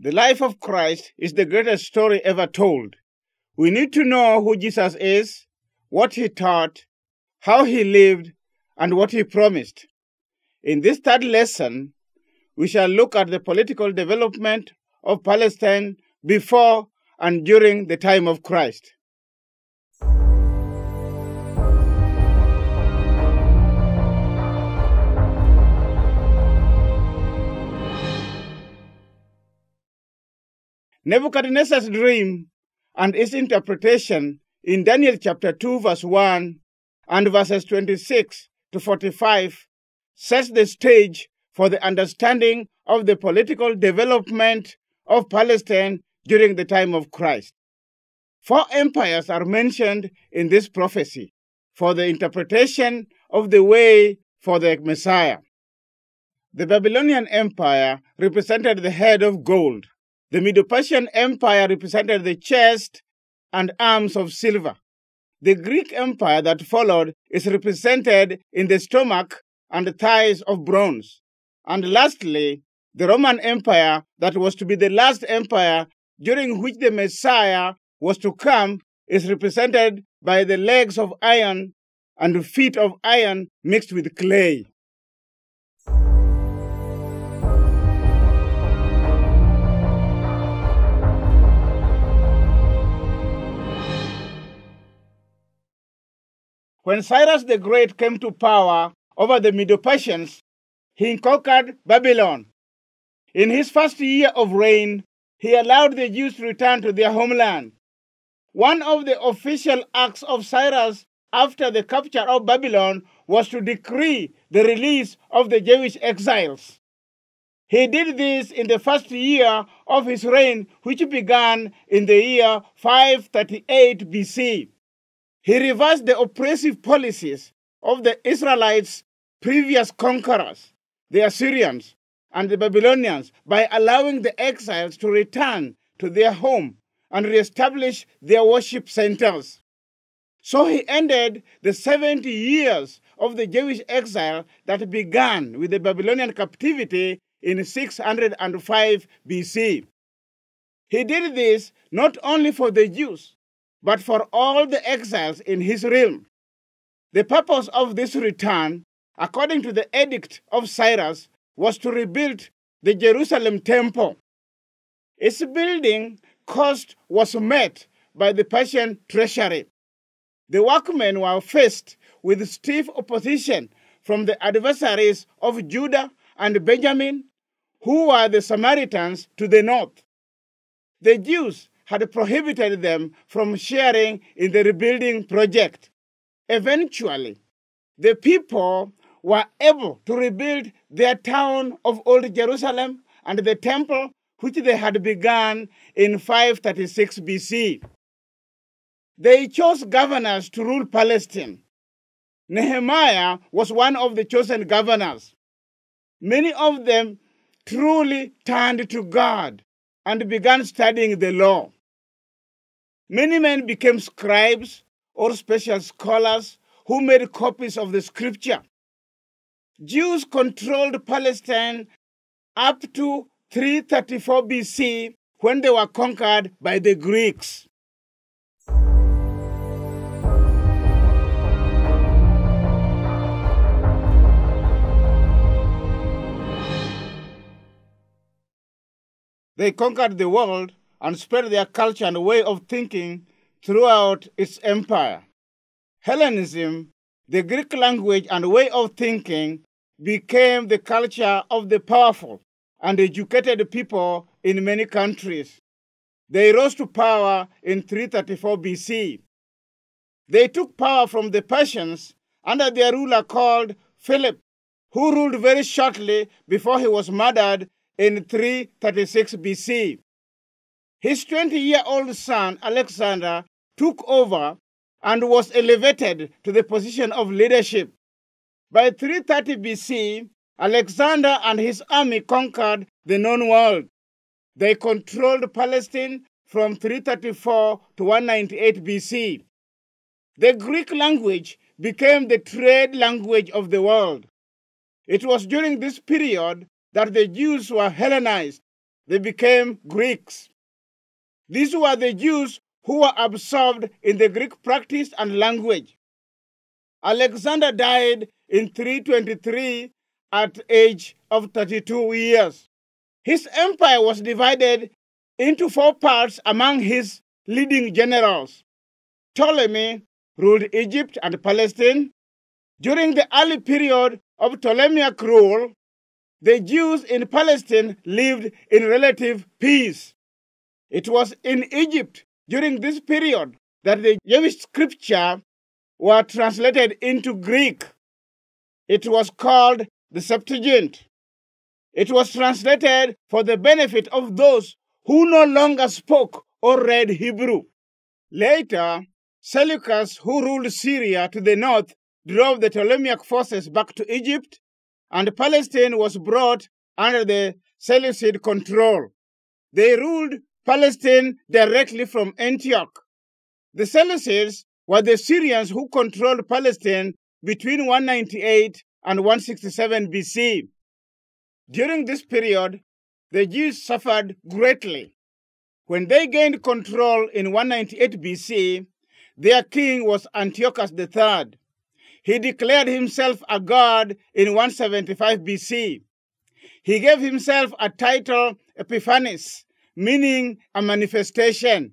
The life of Christ is the greatest story ever told. We need to know who Jesus is, what he taught, how he lived, and what he promised. In this third lesson, we shall look at the political development of Palestine before and during the time of Christ. Nebuchadnezzar's dream and its interpretation in Daniel chapter 2 verse 1 and verses 26 to 45 sets the stage for the understanding of the political development of Palestine during the time of Christ. 4 empires are mentioned in this prophecy for the interpretation of the way for the Messiah. The Babylonian Empire represented the head of gold. The Medo-Persian Empire represented the chest and arms of silver. The Greek Empire that followed is represented in the stomach and thighs of bronze. And lastly, the Roman Empire that was to be the last empire during which the Messiah was to come is represented by the legs of iron and feet of iron mixed with clay. When Cyrus the Great came to power over the Medo-Persians, he conquered Babylon. In his first year of reign, he allowed the Jews to return to their homeland. One of the official acts of Cyrus after the capture of Babylon was to decree the release of the Jewish exiles. He did this in the first year of his reign, which began in the year 538 BC. He reversed the oppressive policies of the Israelites' previous conquerors, the Assyrians and the Babylonians, by allowing the exiles to return to their home and reestablish their worship centers. So he ended the 70 years of the Jewish exile that began with the Babylonian captivity in 605 BC. He did this not only for the Jews, but for all the exiles in his realm. The purpose of this return, according to the edict of Cyrus, was to rebuild the Jerusalem temple. Its building cost was met by the Persian treasury. The workmen were faced with stiff opposition from the adversaries of Judah and Benjamin, who were the Samaritans to the north. The Jews had prohibited them from sharing in the rebuilding project. Eventually, the people were able to rebuild their town of Old Jerusalem and the temple which they had begun in 536 BC. They chose governors to rule Palestine. Nehemiah was one of the chosen governors. Many of them truly turned to God and began studying the law. Many men became scribes or special scholars who made copies of the scripture. Jews controlled Palestine up to 334 BC when they were conquered by the Greeks. They conquered the world and spread their culture and way of thinking throughout its empire. Hellenism, the Greek language and way of thinking, became the culture of the powerful and educated people in many countries. They rose to power in 334 BC. They took power from the Persians under their ruler called Philip, who ruled very shortly before he was murdered in 336 BC. His 20-year-old son, Alexander, took over and was elevated to the position of leadership. By 330 BC, Alexander and his army conquered the known world. They controlled Palestine from 334 to 198 BC. The Greek language became the trade language of the world. It was during this period that the Jews were Hellenized. they became Greeks. These were the Jews who were absorbed in the Greek practice and language. Alexander died in 323 at the age of 32 years. His empire was divided into 4 parts among his leading generals. Ptolemy ruled Egypt and Palestine. During the early period of Ptolemaic rule, the Jews in Palestine lived in relative peace. It was in Egypt during this period that the Jewish scripture were translated into Greek. It was called the Septuagint. It was translated for the benefit of those who no longer spoke or read Hebrew. Later, Seleucus, who ruled Syria to the north, drove the Ptolemaic forces back to Egypt, and Palestine was brought under the Seleucid control. They ruled Palestine directly from Antioch. The Seleucids were the Syrians who controlled Palestine between 198 and 167 BC. During this period, the Jews suffered greatly. When they gained control in 198 BC, their king was Antiochus III. He declared himself a god in 175 BC. He gave himself a title, Epiphanes, meaning a manifestation.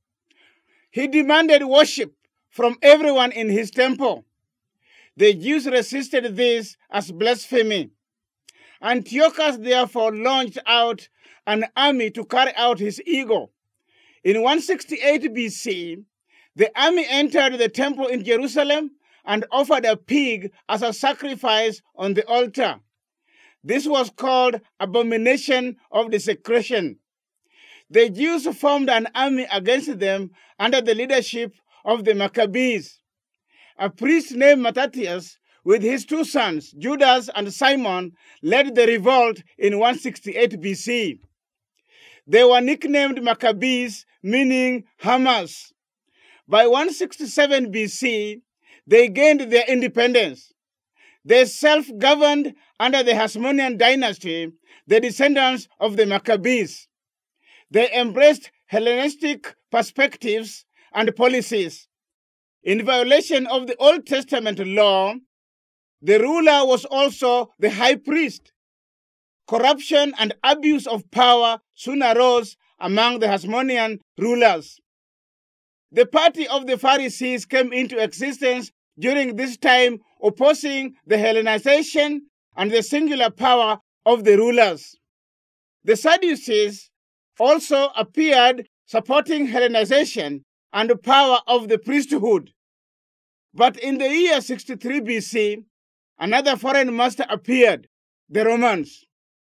He demanded worship from everyone in his temple. The Jews resisted this as blasphemy. Antiochus therefore launched out an army to carry out his ego. In 168 BC, the army entered the temple in Jerusalem and offered a pig as a sacrifice on the altar. This was called abomination of desecration. The Jews formed an army against them under the leadership of the Maccabees. A priest named Mattathias, with his 2 sons, Judas and Simon, led the revolt in 168 BC. They were nicknamed Maccabees, meaning hammers. By 167 BC, they gained their independence. They self-governed under the Hasmonean dynasty, the descendants of the Maccabees. They embraced Hellenistic perspectives and policies. In violation of the Old Testament law, the ruler was also the high priest. Corruption and abuse of power soon arose among the Hasmonean rulers. The party of the Pharisees came into existence during this time, opposing the Hellenization and the singular power of the rulers. The Sadducees also appeared, supporting Hellenization and the power of the priesthood. But in the year 63 BC, another foreign master appeared, the Romans.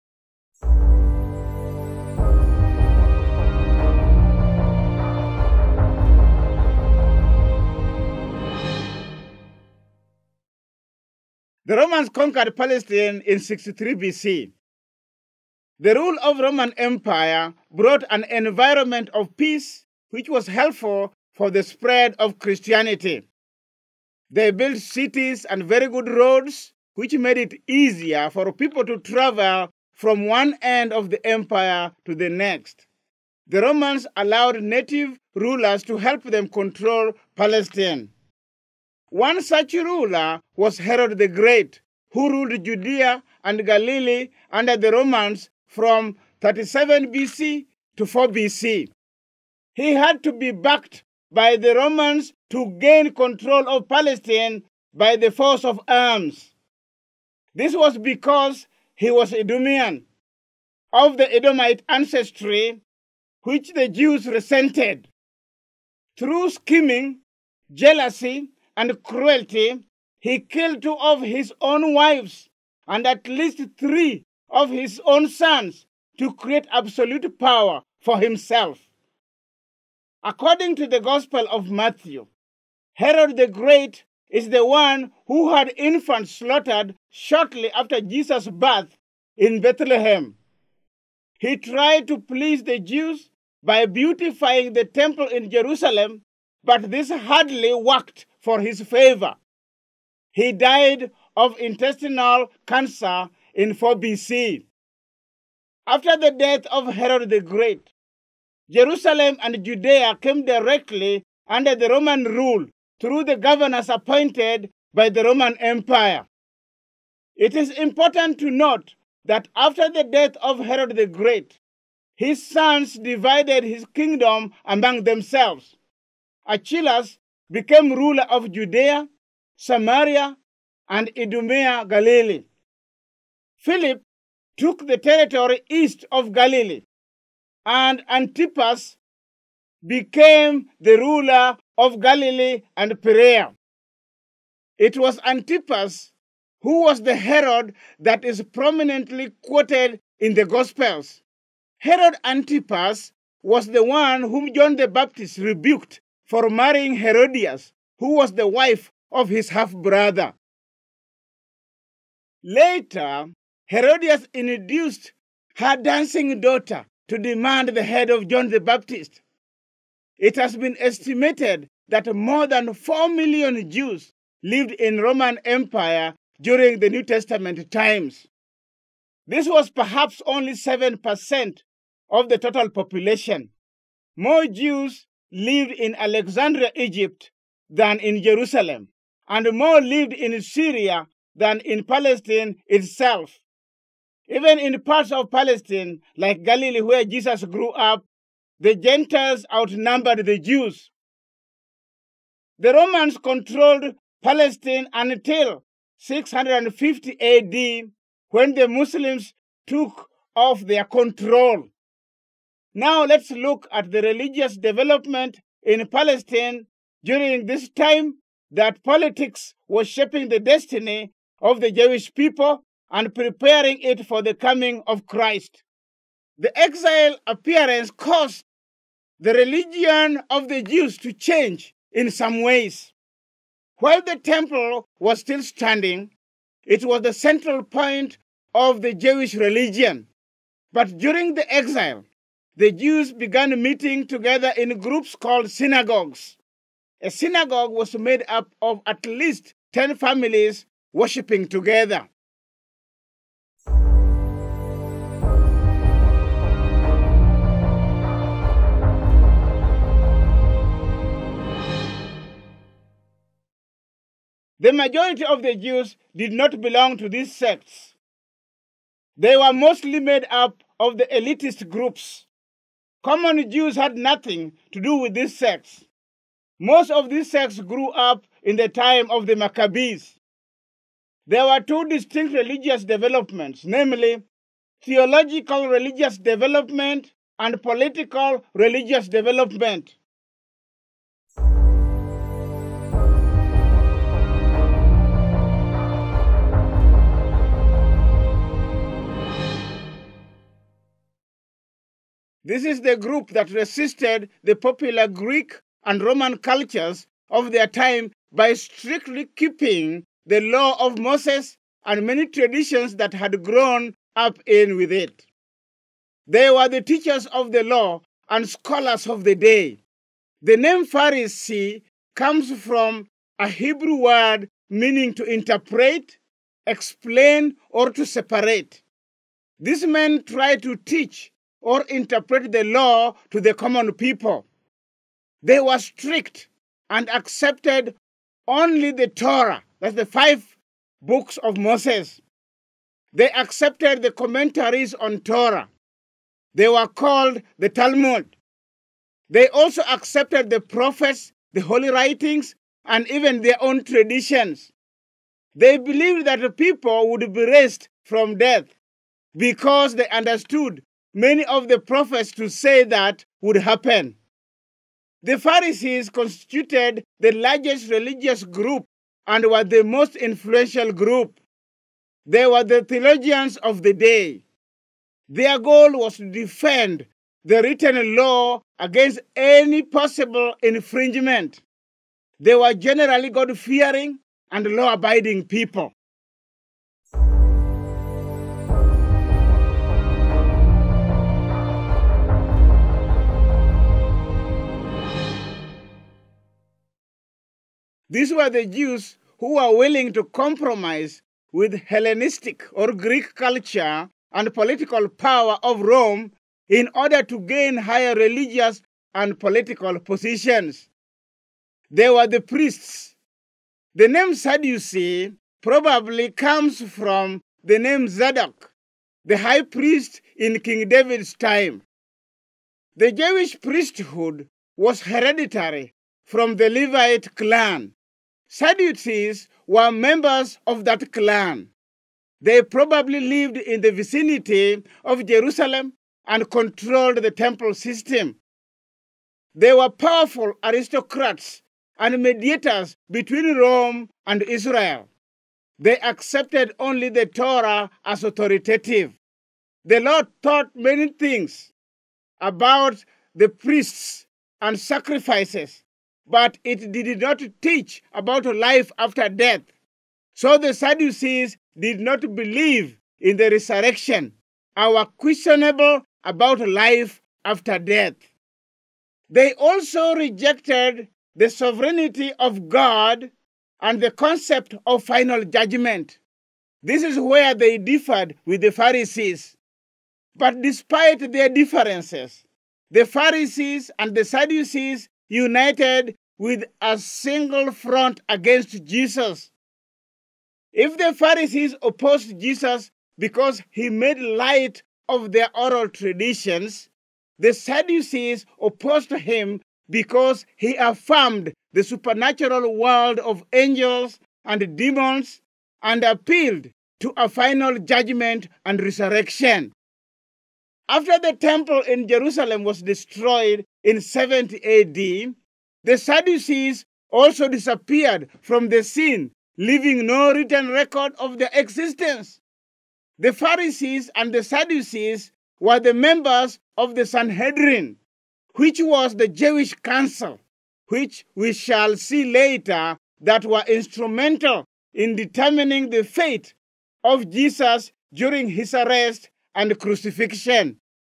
The Romans conquered Palestine in 63 BC. The rule of Roman Empire brought an environment of peace which was helpful for the spread of Christianity. They built cities and very good roads, which made it easier for people to travel from one end of the empire to the next. The Romans allowed native rulers to help them control Palestine. One such ruler was Herod the Great, who ruled Judea and Galilee under the Romans from 37 BC to 4 BC. He had to be backed by the Romans to gain control of Palestine by the force of arms. This was because he was Edomian, of the Edomite ancestry, which the Jews resented. Through scheming, jealousy, and cruelty, he killed 2 of his own wives and at least 3 of his own sons to create absolute power for himself. According to the Gospel of Matthew, Herod the Great is the one who had infants slaughtered shortly after Jesus' birth in Bethlehem. He tried to please the Jews by beautifying the temple in Jerusalem, but this hardly worked for his favor. He died of intestinal cancer in 4 BC. After the death of Herod the Great, Jerusalem and Judea came directly under the Roman rule through the governors appointed by the Roman Empire. It is important to note that after the death of Herod the Great, his sons divided his kingdom among themselves. Archelaus became ruler of Judea, Samaria, and Idumea, Galilee. Philip took the territory east of Galilee, and Antipas became the ruler of Galilee and Perea. It was Antipas who was the Herod that is prominently quoted in the Gospels. Herod Antipas was the one whom John the Baptist rebuked for marrying Herodias, who was the wife of his half-brother. Later, Herodias induced her dancing daughter to demand the head of John the Baptist. It has been estimated that more than 4 million Jews lived in Roman Empire during the New Testament times. This was perhaps only 7% of the total population. More Jews lived in Alexandria, Egypt, than in Jerusalem, and more lived in Syria than in Palestine itself. Even in parts of Palestine, like Galilee where Jesus grew up, the Gentiles outnumbered the Jews. The Romans controlled Palestine until 650 AD, when the Muslims took off their control. Now let's look at the religious development in Palestine during this time that politics was shaping the destiny of the Jewish people and preparing it for the coming of Christ. The exile appearance caused the religion of the Jews to change in some ways. While the temple was still standing, it was the central point of the Jewish religion. But during the exile, the Jews began meeting together in groups called synagogues. A synagogue was made up of at least 10 families worshiping together. The majority of the Jews did not belong to these sects. They were mostly made up of the elitist groups. Common Jews had nothing to do with these sects. Most of these sects grew up in the time of the Maccabees. There were two distinct religious developments, namely theological religious development and political religious development. This is the group that resisted the popular Greek and Roman cultures of their time by strictly keeping the law of Moses and many traditions that had grown up in with it. They were the teachers of the law and scholars of the day. The name Pharisee comes from a Hebrew word meaning to interpret, explain, or to separate. These men tried to teach or interpret the law to the common people. They were strict and accepted only the Torah, that's the 5 books of Moses. They accepted the commentaries on Torah. They were called the Talmud. They also accepted the prophets, the holy writings, and even their own traditions. They believed that the people would be raised from death because they understood many of the prophets to say that would happen. The Pharisees constituted the largest religious group and were the most influential group. They were the theologians of the day. Their goal was to defend the written law against any possible infringement. They were generally God-fearing and law-abiding people. These were the Jews who were willing to compromise with Hellenistic or Greek culture and political power of Rome in order to gain higher religious and political positions. They were the priests. The name Sadducee probably comes from the name Zadok, the high priest in King David's time. The Jewish priesthood was hereditary from the Levite clan. Sadducees were members of that clan. They probably lived in the vicinity of Jerusalem and controlled the temple system. They were powerful aristocrats and mediators between Rome and Israel. They accepted only the Torah as authoritative. The Lord taught many things about the priests and sacrifices, but it did not teach about life after death. So the Sadducees did not believe in the resurrection and were questionable about life after death. They also rejected the sovereignty of God and the concept of final judgment. This is where they differed with the Pharisees. But despite their differences, the Pharisees and the Sadducees united with a single front against Jesus. If the Pharisees opposed Jesus because he made light of their oral traditions, the Sadducees opposed him because he affirmed the supernatural world of angels and demons and appealed to a final judgment and resurrection. After the temple in Jerusalem was destroyed in 70 AD, the Sadducees also disappeared from the scene, leaving no written record of their existence. The Pharisees and the Sadducees were the members of the Sanhedrin, which was the Jewish council, which we shall see later that were instrumental in determining the fate of Jesus during his arrest and crucifixion.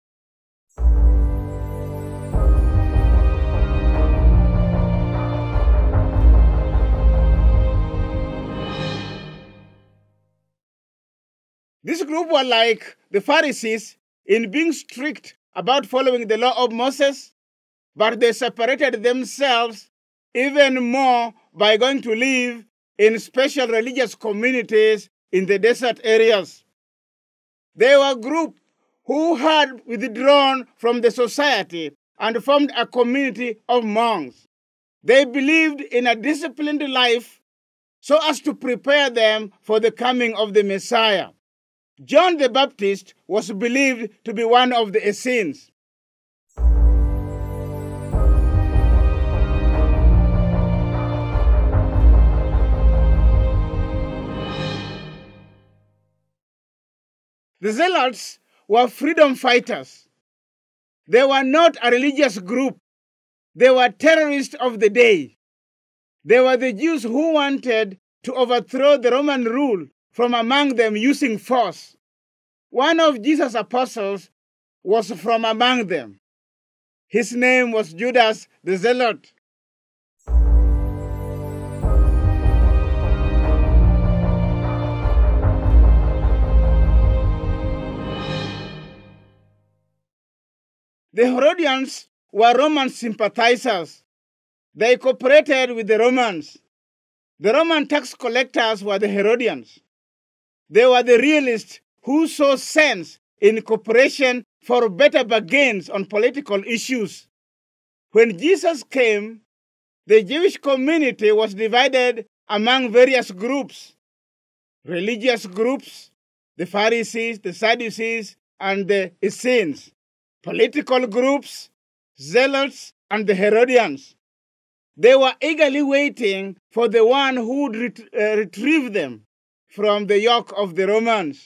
This group were like the Pharisees in being strict about following the law of Moses, but they separated themselves even more by going to live in special religious communities in the desert areas. They were a group who had withdrawn from the society and formed a community of monks. They believed in a disciplined life so as to prepare them for the coming of the Messiah. John the Baptist was believed to be one of the Essenes. The Zealots were freedom fighters. They were not a religious group. They were terrorists of the day. They were the Jews who wanted to overthrow the Roman rule from among them using force. One of Jesus' apostles was from among them. His name was Judas the Zealot. The Herodians were Roman sympathizers. They cooperated with the Romans. The Roman tax collectors were the Herodians. They were the realists who saw sense in cooperation for better bargains on political issues. When Jesus came, the Jewish community was divided among various groups. Religious groups, the Pharisees, the Sadducees, and the Essenes. Political groups, Zealots, and the Herodians. They were eagerly waiting for the one who would retrieve them from the yoke of the Romans.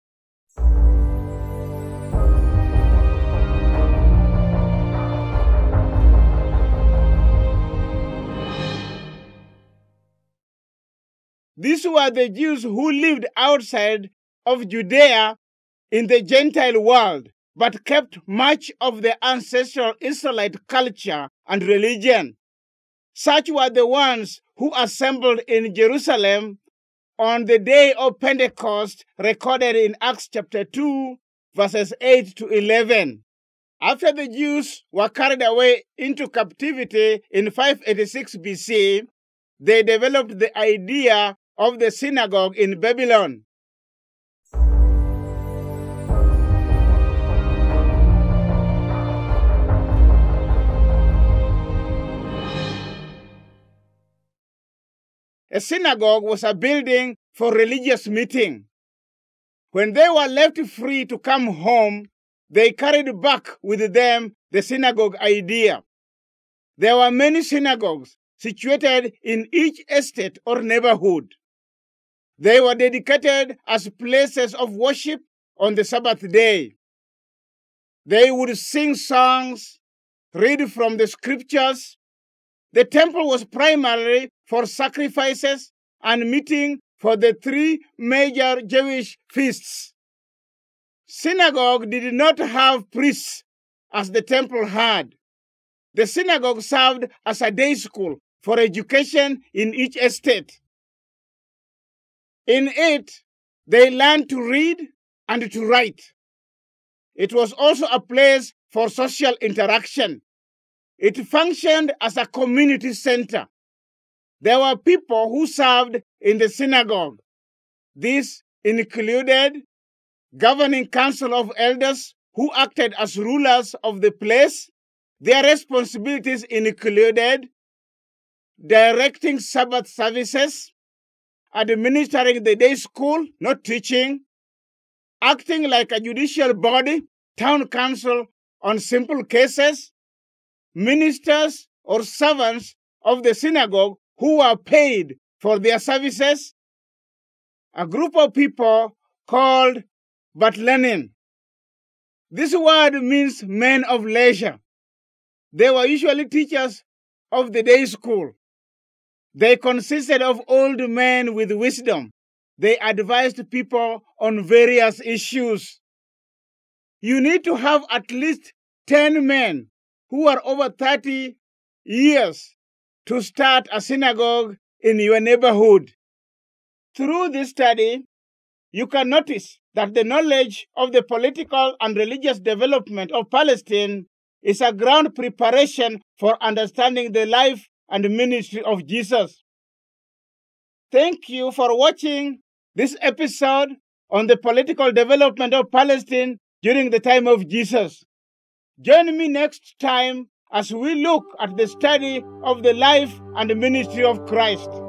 These were the Jews who lived outside of Judea in the Gentile world, but kept much of the ancestral Israelite culture and religion. Such were the ones who assembled in Jerusalem on the day of Pentecost recorded in Acts chapter 2, verses 8 to 11. After the Jews were carried away into captivity in 586 BC, they developed the idea of the synagogue in Babylon. A synagogue was a building for religious meeting. When they were left free to come home, they carried back with them the synagogue idea. There were many synagogues situated in each estate or neighborhood. They were dedicated as places of worship on the Sabbath day. They would sing songs, read from the scriptures. The temple was primarily for sacrifices and meeting for the three major Jewish feasts. Synagogue did not have priests as the temple had. The synagogue served as a day school for education in each estate. In it, they learned to read and to write. It was also a place for social interaction. It functioned as a community center. There were people who served in the synagogue. This included governing council of elders who acted as rulers of the place. Their responsibilities included directing Sabbath services, administering the day school, not teaching, acting like a judicial body, town council on simple cases, ministers or servants of the synagogue who were paid for their services, a group of people called Batlenin. This word means men of leisure. They were usually teachers of the day school. They consisted of old men with wisdom. They advised people on various issues. You need to have at least 10 men who are over 30 years to start a synagogue in your neighborhood. Through this study, you can notice that the knowledge of the political and religious development of Palestine is a ground preparation for understanding the life and ministry of Jesus. Thank you for watching this episode on the political development of Palestine during the time of Jesus. Join me next time as we look at the study of the life and ministry of Christ.